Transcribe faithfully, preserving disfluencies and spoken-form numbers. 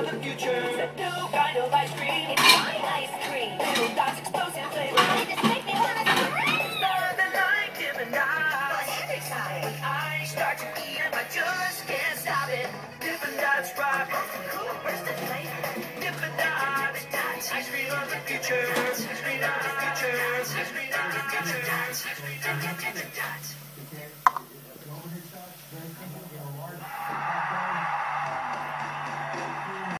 of the future. It's a new kind of ice cream. It's my ice cream. Little dots, explosive flavor. They just make me wanna scream. Something like Dippin Dots. But every time when I start to eat 'em, I just can't stop it. Dippin Dots Price. Where's the flavor? Dippin Dots. Ice cream of the future. Ice cream of the future. Ice cream of the future. Ice cream of the future.